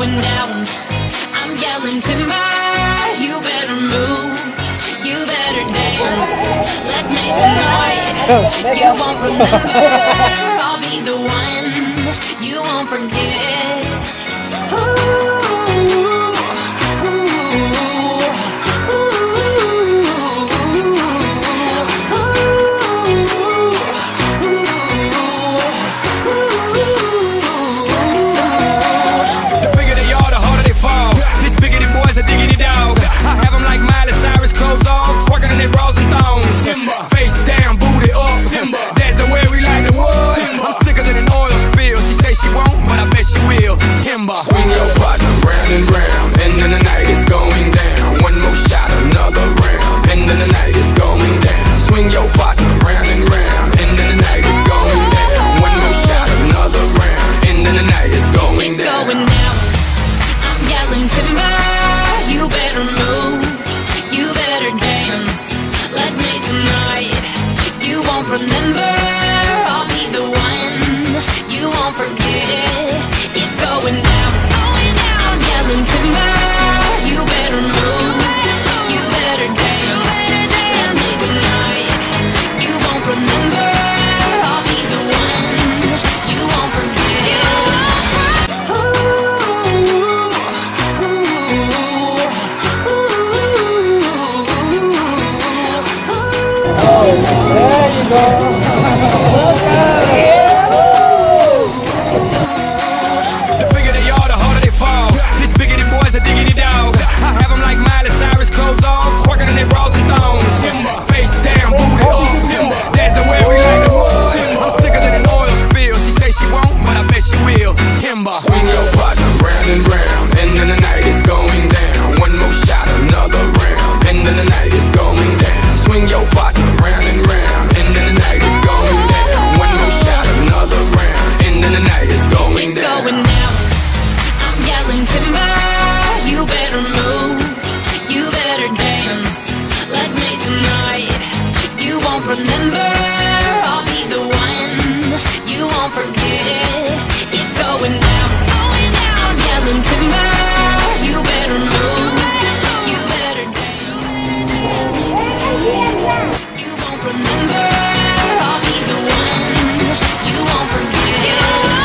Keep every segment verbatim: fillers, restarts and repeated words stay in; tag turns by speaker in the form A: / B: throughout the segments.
A: going down. I'm yelling timber, you better move, you better dance. Let's make a night you won't remember. I'll be the one you won't forget. Ooh.
B: Face down, booty up, timber. That's the way we like the wood. I'm sicker than an oil spill. She say she won't, but I bet she will. Timber. Swing your partner round and round, and then the night is going down. One more shot, another round, and then the night is going down. Swing your partner round and round, and then the night is going down. One more shot, another round, and then the night is going
A: it's
B: down.
A: Going down. I'm yelling timber, you better move, you better dance. Let's make a night you won't remember. I'll be the one you won't forget. It's going down, it's going down. I'm yelling timber, you better move, you better dance. Let's make a night you won't remember. I'll be the one you won't forget.
C: There you go.
B: The bigger they are, the harder they fall. This bigger than boys, a diggity dog. I have them like Miley Cyrus, clothes off, twerking in their bras and thongs. Face down, booty up. That's the way we like the wood. I'm sicker than an oil spill. She say she won't, but I bet she will. Timber. Swing your partner round and round, and then the night is going down. One more shot, another round, and then the night is going down. Swing your partner round and round, and then the night is going down. One more shot, another round, and then the night is going
A: it's
B: down.
A: Going down. I'm yelling timber, you better move, you better dance. Let's make a night you won't remember. I'll be the one you won't forget. It's going down, it's going down. I'm yelling timber, you better move, you better dance. Let's make a night you won't remember. I'll be the one you won't forget.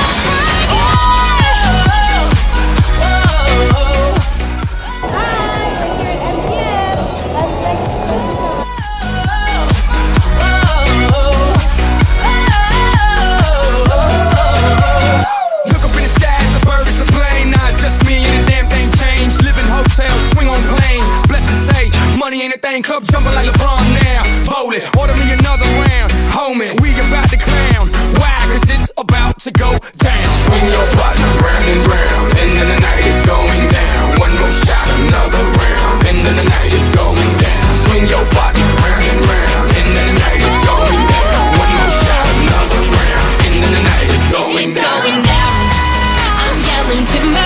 B: Look up in the sky, it's a bird, it's a plane. Nah, it's just me and the damn thing changed. Live in hotels, swing on planes. Blessed to say, money ain't a thing. Club jumping like LeBron now. Bowl it, order me another round. Homie, we about to clown. Why? Cause it's about to go down. Swing your partner round and round, and then the night is going down. One more shot, another round, and then the night is going down. Swing your partner round and round, and then the night is going down. One more shot, another round, and then the night is going
A: it's
B: down.
A: Going down. I'm yelling timber,